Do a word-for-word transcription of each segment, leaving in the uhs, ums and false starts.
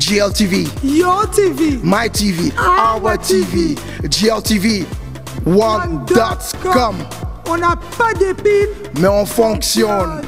G L T V, Your T V, My T V, Our Our T V, G L T V one dot com. On n'a pas de pile, mais on fonctionne.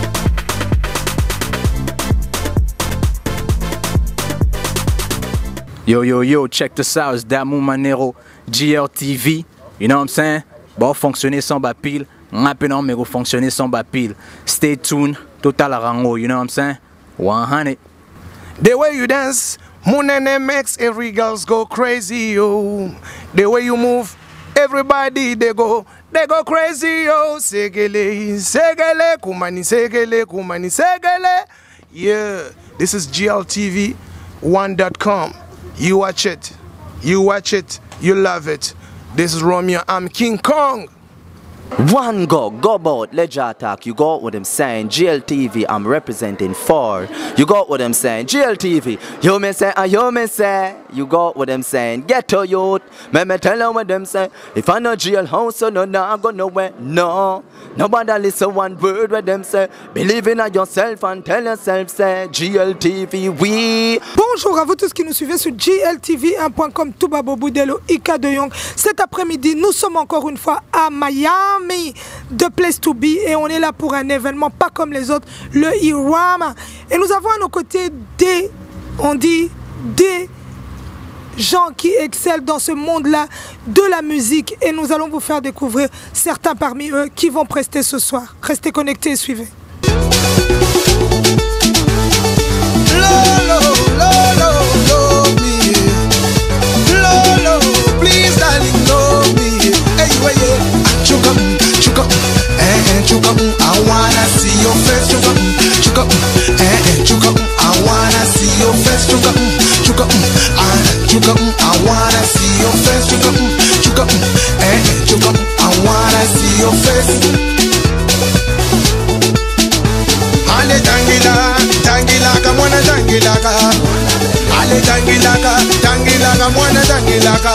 Yo, yo, yo, check this out, it's Damou Manero, G L T V, you know what I'm saying? Bon, fonctionner sans bapile, maintenant, mais fonctionner sans bapile. Stay tuned, Total Arango, you know what I'm saying? one hundred. The way you dance, Munene makes every girls go crazy, yo. The way you move, everybody they go, they go crazy, yo. Segele, segele, kumani, segele, kumani, segele. Yeah, this is G L T V one dot com. You watch it, you watch it, you love it. This is Romeo, I'm King Kong. One go, go about, Ledger Attack, you got what I'm saying, G L T V, I'm representing for, you got what I'm saying, G L T V, you may say, and you may say, you got what I'm saying, get to youth, me me tell you what them say, if I know G L house, so no, no, I go nowhere, no, nobody listen one word what them say, believe in yourself and tell yourself, say, G L T V, we. Bonjour à vous tous qui nous suivez sur G L T V un point com, Toubabo Boudelo, Ika de Young. Cet après-midi, nous sommes encore une fois à Miami, The Place to Be, et on est là pour un événement pas comme les autres, le IRAM. Et nous avons à nos côtés des, on dit, des gens qui excellent dans ce monde-là de la musique, et nous allons vous faire découvrir certains parmi eux qui vont prester ce soir. Restez connectés et suivez. Lolo, Lolo, love me. Lolo, please darling, love me. Hey, way, yeah. Chuka, chuka, eh, eh, chuka, I wanna see your face. Chuka, chuka, eh, eh, chuka, I wanna see your face. Chuka, chuka, ah, chuka, I wanna see your face. Chuka, chuka, eh, eh, chuka, I wanna see your face. Ale tangila, tangila ka mwana tangila ka. Ale tangila ka, tangila ka mwana tangila ka.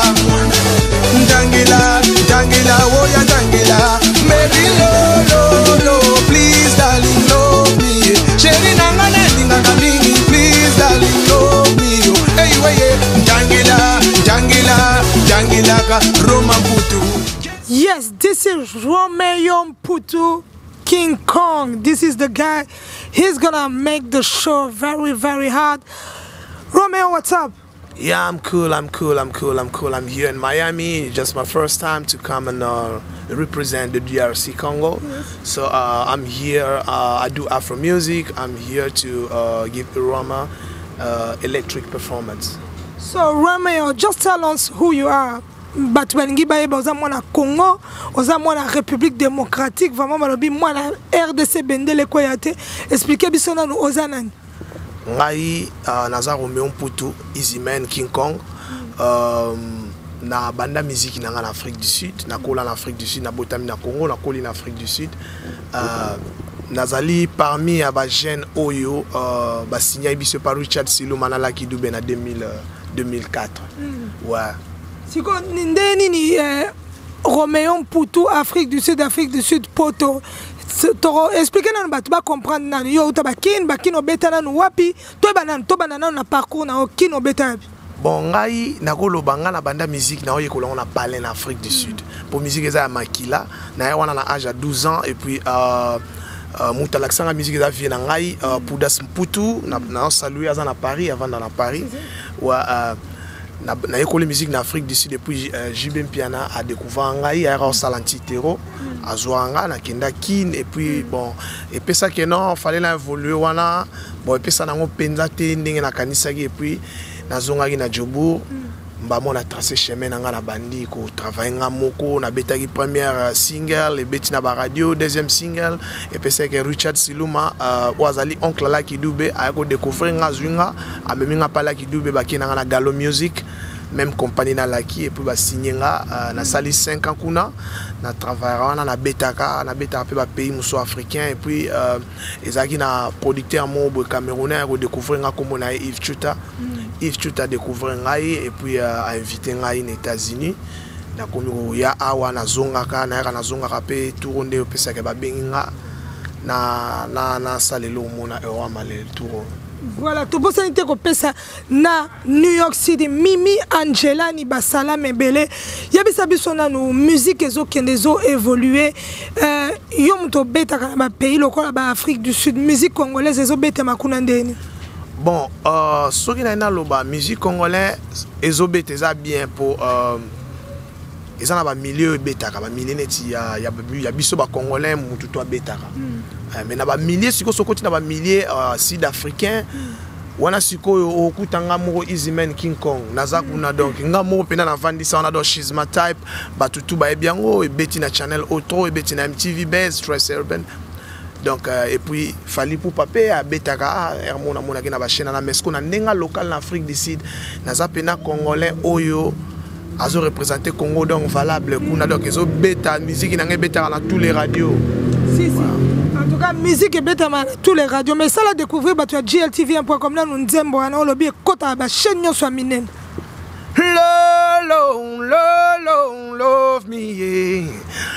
Tangila, tangila, oh ya tangila. Maybe no, no, no, please darling, love me. Sheri nanga nendinga kamingi, please darling, love me. Hey, way, yeah. Tangila, tangila, tangila ka Roma Putu. Yes, this is Romeo Putu, King Kong. This is the guy. He's gonna make the show very, very hard. Romeo, what's up? Yeah, I'm cool, I'm cool, I'm cool, I'm cool. I'm here in Miami. It's just my first time to come and uh, represent the D R C Congo. Yes. So uh, I'm here, uh, I do Afro music. I'm here to uh, give Irama uh, electric performance. So Romeo, just tell us who you are. But when Giba Eba oza mwana Congo, oza mwana République démocratique, vraiment malobi mwana R D C Bendele Koyate. Expliquez biso nanu oza nani. Ngai uh, naza Romeo Putu, Easyman King Kong. Um, na banda musique nanga en Afrique du Sud, na kola en Afrique du Sud, na botami na Congo, na koli en Afrique du Sud. Uh, nazali parmi aba jeune oyo uh, ba signé biso par Richard Siluma na Lucky Dube na deux mille quatre. Mm. Ouais. Siko nini ni eh, Romeo Putu, Afrique du Sud, Afrique du Sud, poto. Toro expliquer nanu batu ba comprendre nanu yo uta bakin bakino beta nanu wapi to banana to banana na parcours na okino beta. Bon ngai nakolo banga na banda musique na oye kolonga na parler en Afrique du Sud. Pour musique eza ya makila na wana na âge à douze ans et puis euh euh muta l'accent musique eza vie na ngai euh, Poudas Mputu na na saluer aza na Paris avant dans na Paris. Wa euh na na école musique en Afrique du Sud depuis euh, J B Mpiana a découvert ngai à Salantitero a Zoanga na kenda kin et puis bon et puis ça que non fallait la évoluer wana bon et puis ça na ngo penza te ndenge na kanisa et puis na zonga na Djobour mba mona tracé chemin na nga na bandi ko travailler nga moko na betaki première single et beti na ba radio deuxième single et puis c'est que Richard Siluma euh, wazali oncle la Kidube a ko découvrir nga zwinga a memi nga pala Kidube baki na nga na Galo Music même compagnie na laki et puis ba signer nga euh, na sali cinq ans kuna na travailler na na betaka na betaka pe ba pays muso africain et puis euh, ezaki na producteur mo camerounais ko découvrir nga comme na Yves Chuta. Mm. Yves Chuta a découvert ngai et puis euh, a invité ngai aux États-Unis. Na komi ya awa na zonga ka na ya na zonga ka pe tout ronde opesa ke ba bengi nga na na na salelo mona ewa malel tour. Voilà, tout pour ça ça na New York City Mimi Angela ni basala mebele yabisa biso na no musique ezo kendezo évoluer euh yom to beta ba pays lokola ba Afrique du Sud musique congolaise ezo beta makuna ndeni. Bon, euh soki na na loba musique congolaise ezo beta za bien pour euh ils en a ba milieu beta ka ba milieu neti ya ya ya biso ba congolais mutu to beta ka. Mais na ba milieu siko sokoti na ba milieu sud-africain wana siko okutanga moko Easyman King Kong nazakuna donc nga moko pena na vandisa on a do Shizma type batutu ba ebiango e beti na channel auto e beti na M T V Base Stress Urban donc euh, et puis fali pour pape a betaka hermona mona ki na ba chaîne na mesko na ndenga local en Afrique du Sud naza pena congolais oyo azo représenter Congo donc valable kuna donc ezo beta musique na beta na tous les radios. Si si. En tout cas, musique et bête à tous les radios. Mais ça, la découvrir, bah, tu as G L T V un point comme là, nous disons, bon, on a lobby, kota, bah, chaîne, soit minen. Lolo, Lolo, love me, yeah.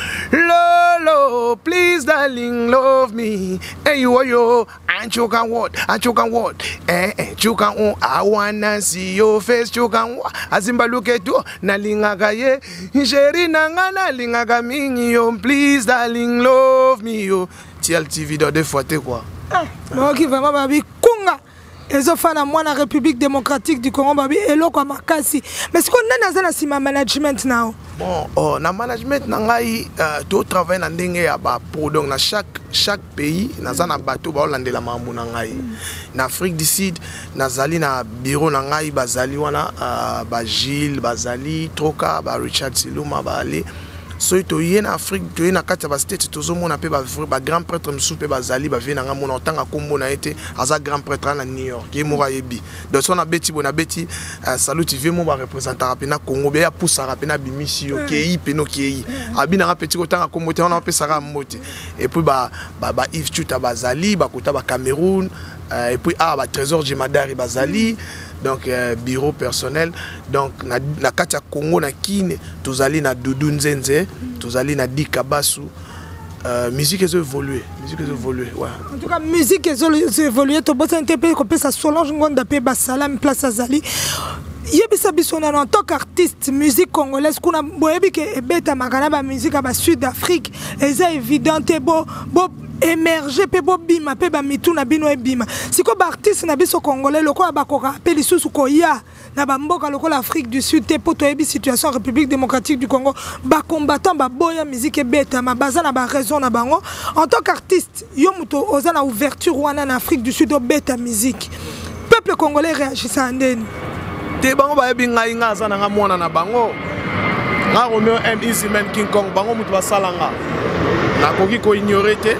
Lolo, please, darling, love me. Hey, you, yo, and you can what? And you can what? Eh, eh, you can, I wanna see your face, you can what? Azimba look at you, nalinga gaye, Jerry nangana, linga gamingi, yo, please, darling, love me, yo. T L T V dans deux fois, quoi. Bon, qui vraiment, babi, kunga. Et ça fait moi la République démocratique du Congo, babi, et l'eau comme Makasi. Mais ce qu'on a dans ce management now. Bon, oh, na management nangai to travail na ndenge ya ba pour donc na chaque chaque pays na za na bateau ba olande la mambu nangai. Na Afrique du Sud nazali na bureau nangai bazali wana ba Gilles bazali Troka ba Richard Siluma ba ali. So to y en Afrique to y na kati ba state to zo mona pe ba ba grand prêtre msu pe bazali ba vie na nga mona otanga kombo na été aza grand prêtre na New York ye mora yebi donc so na beti bona beti salut tu veux mo ba représenter rapena Congo be ya poussa rapena bimisi yo kei peno kei abina nga petit otanga kombo te on a pe sara moti et puis ba ba ba Yves Chuta bazali ba kota ba Cameroun et puis ah ba Trésor Jemadari bazali. Donc euh, bureau personnel donc na na kati ya Congo na Kine tozali na Doudou Nzenze tozali na Dikabasu euh, musique est évolué musique est évolué ouais. En tout cas musique est évolué to bossa interpréter comme ça Solange Ngonda pe Basalam place Azali yebisa bisona en tant qu'artiste musique congolaise kuna boyebi ke beta makana ba musique ba Sud Afrique eza évident bo bo émerger pe bo bima pe ba mitu na bino ebima siko ba artiste na biso congolais lokola ba koka pe lisusu ko ya na ba mboka lokola Afrique du Sud te poto ebi situation République démocratique du Congo ba combattant ba boya musique e beta ma baza na ba raison na bango en tant qu'artiste yo muto oza na ouverture wana na Afrique du Sud o beta musique peuple congolais réagit ça ndeni te bango ba ebi ngai nga za na nga mwana na bango nga Romeo M Easyman King Kong bango mutu basalanga na koki ko ignorer te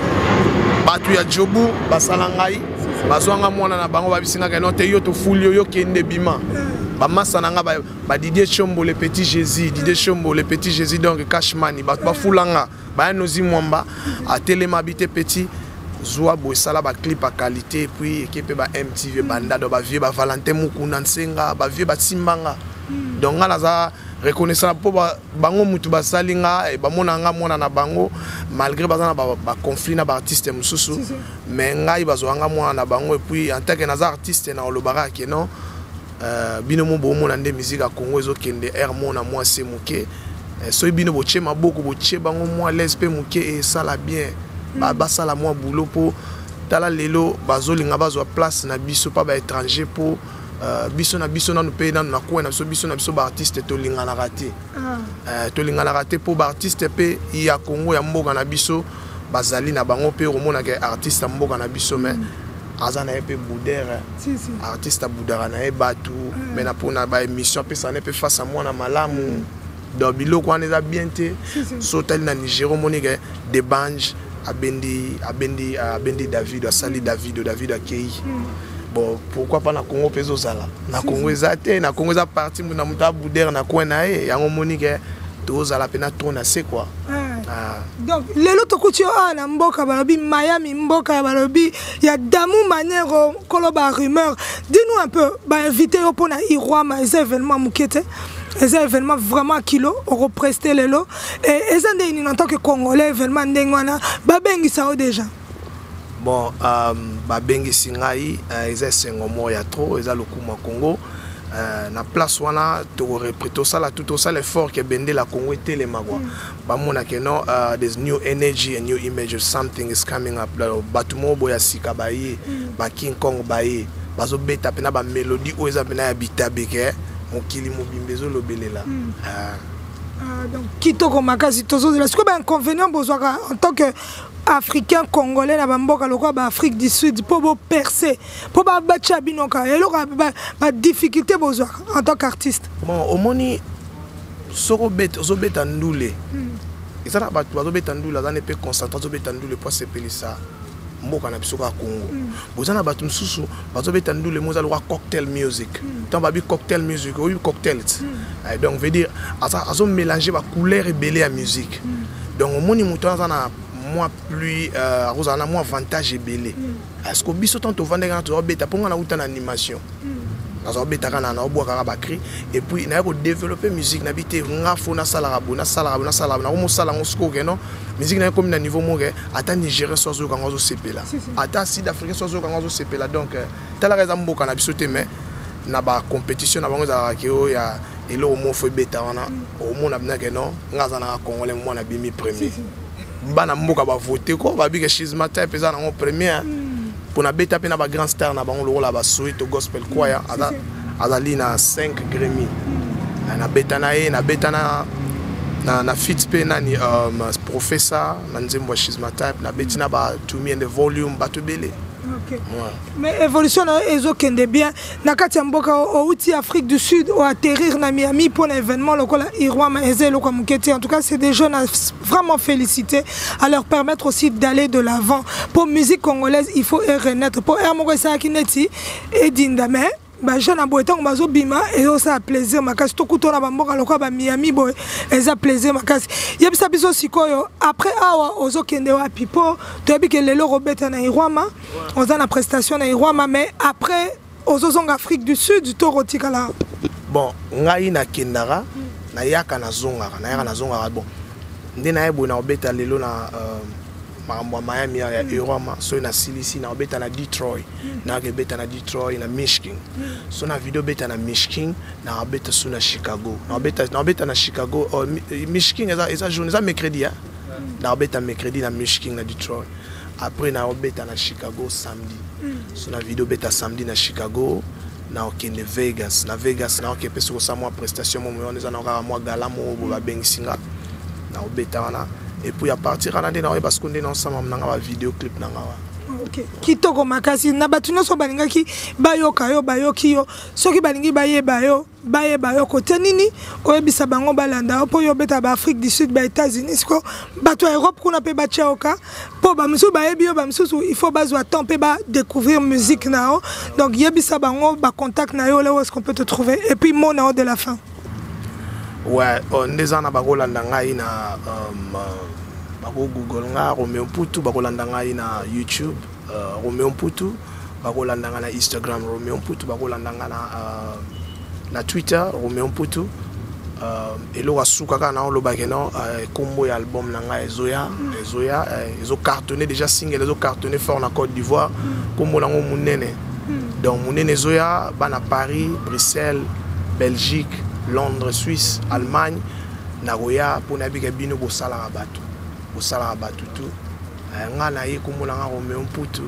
batu ya jobu basala ngai bazwanga mwana na bango babisinga ke no te yo to fulio yo kende bima ba masa nanga ba, ba Didier Chombo le petit Jésus Didier Chombo le petit Jésus donc Cashmani ba ba fulanga ba nozi mwamba a telema bité petit zoa bo sala ba clip à qualité puis équipe ba M T V banda do ba vie ba Valentin Mukuna Nsenga ba vie ba Simbanga donc ngala za reconnaissant pour bango mutu basalinga e bamona nga mona na bango malgré bazana ba, ba conflit na ba artiste mususu mais ngai bazwanga mona na bango et puis en tant que naza artiste na olobara ke non euh bino mo bo mona nde musique a Congo ezo kende air mona moi c'est muke so bino bo chema boko bo che bango moi lespe muke et ça la bien ba basala moi boulot pour tala lelo bazolinga bazwa place na biso pa ba étranger pour Uh, biso na biso na pays na na ko na biso biso na biso ba artiste to linga na raté euh to linga na raté pour ba artiste pe ya Congo ya mboka na biso bazali na bango pe romona ke artiste mboka na biso mais azana pe boudere si si artiste boudera na e batu mais na pona ba émission pe ça ne peut face à moi na malamu do biloko wana za bien te so tel na Nigeria monique de banj abendi abendi abendi David asali David David akei. Bon, pourquoi pas na Congo peso sala na Congo ezate na Congo za parti na muta boudere na ko na e yango monique to zala pena trop na c'est quoi ah. Donc lelo to kutio a na mboka balobi Miami mboka balobi ya Damou Manero koloba rumeur dis-nous un peu ba invité yo pona Irwa ma événement mukete c'est un événement vraiment kilo on represter les lots et et en tant que Congolais événement ndengwana babengi ça déjà. Bon, euh, babengi singai eza sengomo ya trop eza lokuma Congo. Euh, na place wana to reprito sala tout ça l'effort que bende la Congo était les magwa ba mona que non uh, there's new energy and new image of something is coming up batumo boya sika baye ba King Kong baye bazo beta pena ba mélodie o eza pena ya bitabeke mokili mobimbezo lobelela ah donc kitoko makasi tozo la siko ba inconvénient bozwaka en tant que Africain congolais na bamboka lokwa ba Afrique du Sud pour bo percer pour ba bacha binoka et loka ba difficulté bozwa en tant qu'artiste. Bon omoni soko bet zo beta ndule ça na ba zo beta ndule za ne pe concentrer zo beta ndule pour sepelisa mboka na biso ka Congo bozana batu msusu bazo beta ndule moza lokwa cocktail music tant ba bi cocktail music ou cocktail donc veut dire azo mélanger ba couleur et belé à musique donc omoni muto na moi plus euh rozana moi avantage belé est-ce que biso tant to vendre quand to beta pour na uta na animation na beta kana na obwa ka bakri et puis na ko développer musique na bité nga fona sala rabo na sala rabo na sala na ko sala ngosko ke non musique na comme na niveau mo ke ata Nigeria sozo ka ngozo sepela ata Sud Afrique sozo ka ngozo sepela donc tala raison mboka na biso te mais na ba compétition na bango za ke o ya elo mo fo beta wana o mo na bina ke non ngaza na Congolais mo na bimi premier bana mboka ba voter ko ba bi ke Shizma type eza na premier pour na beta pe na ba grand star na bango lo la ba Soweto gospel choir ada azali na cinq Grammy na beta na e na beta na na na fit pe na ni um, professeur na nzembo Shizma type na betina ba to me in the volume ba to belé. Okay. Ouais. Mais évolution ezo kende bien na kati ya mboka au outil Afrique du Sud au atterrir na Miami pour l'événement lokola Irwama eze lokola muketi. En tout cas, c'est des jeunes à vraiment féliciter, à leur permettre aussi d'aller de l'avant. Pour musique congolaise, il faut renaître. Pour Ermoko Sakineti et Dindame ba jeune aboetang bazo bima et ça plaisir makasi to kutona ba mboka lokola ba Miami boy eza plaisir makasi yebisa biso sikoyo après awa ozo kende wa pipo to yebi ke lelo robeta na Irwama oza na prestation na Irwama mais après ozo zonga Afrique du Sud to rotikala bon ngai na kendara na yaka na zonga na yaka na zonga bon ndena yebo na obeta lelo na mambo Miami ya Irwama so na Silisi na beta na Detroit na beta na Detroit na Michigan so na video beta na Michigan na beta so na Chicago na beta na beta na Chicago oh, Michigan eza eza journée eza mercredi hein na beta mercredi na Michigan na Detroit après na beta na Chicago samedi so na video beta samedi na Chicago na okende Vegas na Vegas na okepe so sa moi prestation mo on eza na ka moi gala mo ba bengisinga na beta wana. Et puis à partir à l'année parce qu'on est ensemble on a un vidéo clip na ngawa. OK. Kitoko makasi na batuno so balinga ki bayo kayo bayo kiyo soki balingi baye bayo baye bayo côté nini oyebisa bango balanda po yo beta ba Afrique du Sud ba États-Unis ko bato Europe kuna pe ba chaoka po ba musu baye bio ba musu il faut bazwa temps pe ba découvrir musique nao donc yebisa bango ba contact na yo là où est-ce qu'on peut te trouver et puis mon nao de la fin. Ouais, on est en Bagolanda ngai na bako Google nga Romeo Mputu Bagolanda ngai na YouTube Romeo Mputu Bagolanda nga na Instagram Romeo Mputu Bagolanda nga na na Twitter Romeo Mputu elo wasuka kana on lo bakeno combo ya album na nga Ezoya Ezoya ezo cartonné déjà single ezo cartonné fort na Côte d'Ivoire combo nango munene donc munene Ezoya bana Paris Bruxelles Belgique Londres, Suisse, Allemagne, Nagoya, pour nabika bino bo sala rabatu, bo sala rabatu tout. Nga na ye kumo nga Romeo Mputu.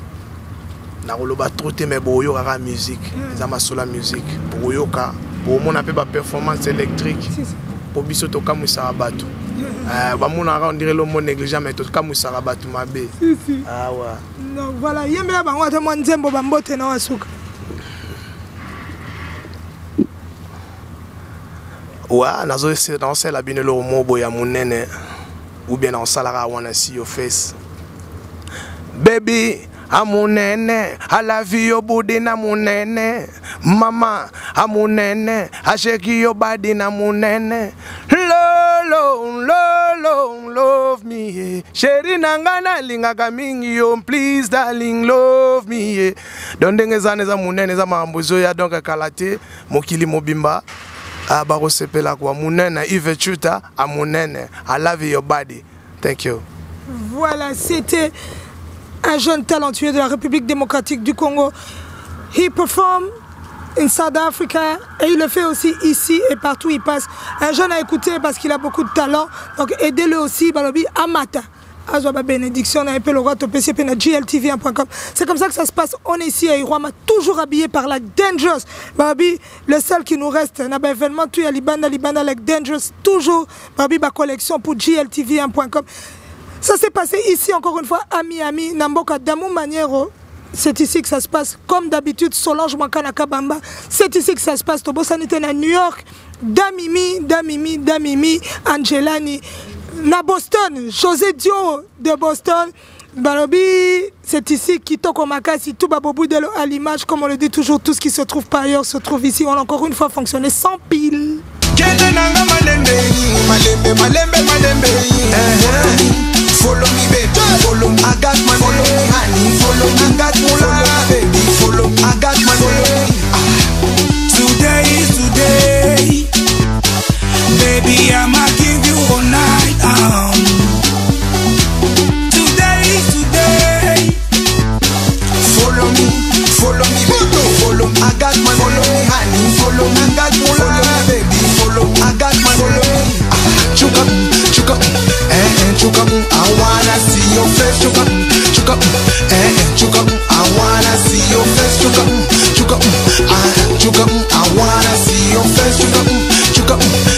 Na koloba trote me boyo ka musique, za masola musique, boyo ka, bo mona pe ba performance électrique. Po biso to kamusa rabatu. Euh ba mona ka on dirait le mot négligent mais to kamusa rabatu mabe. Ah ouais. Donc voilà, yemela bango ata mo nzembo ba mbote na wasuka. Ouais, nazo essayer danser la bine lo mobo ya munene ou bien on salara wanna see your face. Baby, amunene, I love your body na munene. Mama, amunene, I shake your body na munene. Lolo, lolo, love me. Sheri nangana linga kamingi yo, please darling, love me. Don denge zane za munene za mambuzo ya donc kalate, mokili mobimba. Ah, bako sepela kwa munene, Yves Chuta, à munene. I love your body. Thank you. Voilà, c'était un jeune talentueux de la République démocratique du Congo. Il performe in South Africa et il le fait aussi ici et partout où il passe. Un jeune à écouter parce qu'il a beaucoup de talent. Donc aidez-le aussi, Balobi Amata. Azoba bénédiction, on a un peu le roi au P C P na G L T V point com. C'est comme ça que ça se passe. On est ici à Iroama, toujours habillé par la Dangerous. Babi, le seul qui nous reste, on a un événement, tu es à Libana, Libana avec Dangerous, toujours. Babi, ma collection pour G L T V point com. Ça s'est passé ici, encore une fois, à Miami, Namboka, Damou Maniero. C'est ici que ça se passe. Comme d'habitude, Solange Makana Kabamba. C'est ici que ça se passe. Tobo Sanité à New York. Damimi, Damimi, Damimi, Angelani. Na Boston, José Dio de Boston. Balobi, c'est ici Kitoko Makasi, tout Babobou Delo à l'image, comme on le dit toujours, tout ce qui se trouve par ailleurs se trouve ici. On a encore une fois fonctionné sans pile. Follow me, baby. Follow me. I got my follow me, honey. Follow me. I got my baby. Follow me. I got my baby. Today is today, baby. I'ma give you all night. Um. Today is today. Follow me, follow me, baby. Follow me. I got my follow me, honey. Follow me. I got my baby. Follow me. I got my follow me. Chuka, chuka, eh eh, chuka. I wanna see your face, chuka, chuka, eh eh, chuka. I wanna see your face, chuka, chuka, ah, chuka. I wanna see your face, chuka, chuka.